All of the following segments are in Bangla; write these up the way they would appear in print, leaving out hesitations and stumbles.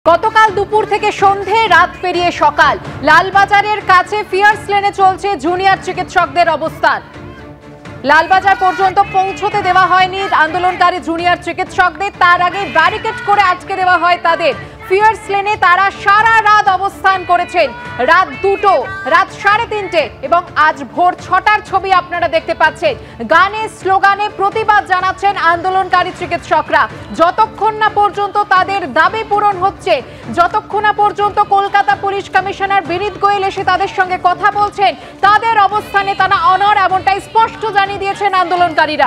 গতকাল দুপুর থেকে সন্ধে রাত পেরিয়ে সকাল লালবাজারের কাছে ফিয়ার্স লেনে চলছে জুনিয়র চিকিৎসকদের অবস্থান। লালবাজার পর্যন্ত পৌঁছতে দেওয়া হয়নি আন্দোলনকারী জুনিয়র চিকিৎসকদের, তার আগে ব্যারিকেড করে আটকে দেওয়া হয় তাদের। ফিয়ার্স লেনে তারা সারা রাত অবস্থান করেছেন, রাত 2টো, রাত 3:30 এবং আজ ভোর 6টার ছবি আপনারা দেখতে পাচ্ছেন। গানে স্লোগানে প্রতিবাদ জানাচ্ছেন আন্দোলনকারী চিকিৎসকরা। যতক্ষণ না পর্যন্ত তাদের দাবি পূরণ হচ্ছে, যতক্ষণ না পর্যন্ত কলকাতা পুলিশ কমিশনার বিনীত গোয়েল এসে তাদের সঙ্গে কথা বলছেন, তাদের অবস্থানে তারা অনড়, এমনটাই স্পষ্ট জানিয়ে দিয়েছেন আন্দোলনকারীরা।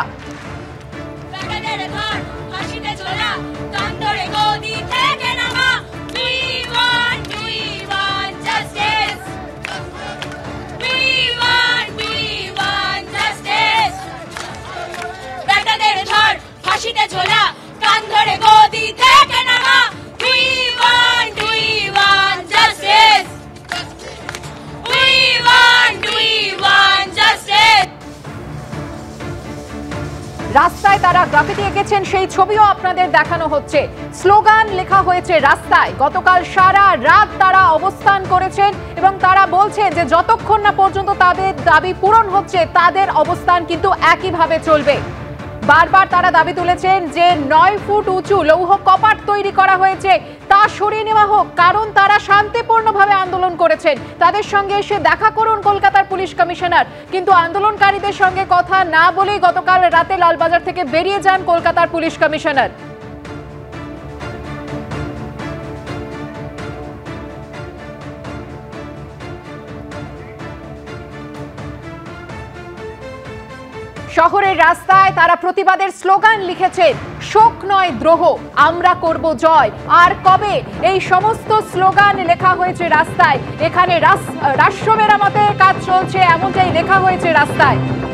রাস্তায় তারা গ্রাফিতি এঁকেছেন, সেই ছবিও আপনাদের দেখানো হচ্ছে। স্লোগান লেখা হয়েছে রাস্তায়। গতকাল সারা রাত তারা অবস্থান করেছেন এবং তারা বলছেন যে যতক্ষণ না পর্যন্ত তাদের দাবি পূরণ হচ্ছে তাদের অবস্থান কিন্তু একইভাবে চলবে। বারবার তারা দাবি তুলেছেন যে 9 ফুট উঁচু লৌহ কপাট তৈরি করা হয়েছে, তা সরিয়ে নেওয়া হোক, কারণ তারা শান্তিপূর্ণভাবে আন্দোলন করেছেন। তাদের সঙ্গে এসে দেখা করুন কলকাতার পুলিশ কমিশনার। কিন্তু আন্দোলনকারীদের সঙ্গে কথা না বলেই গতকাল রাতে লালবাজার থেকে বেরিয়ে যান কলকাতার পুলিশ কমিশনার। শহরের রাস্তায় তারা প্রতিবাদের স্লোগান লিখেছেন, শোক নয় দ্রোহ, আমরা করব জয়। আর কবে, এই সমস্ত স্লোগান লেখা হয়েছে রাস্তায়। এখানে রাষ্ট্র মেরামতের কাজ চলছে, এমনটাই লেখা হয়েছে রাস্তায়।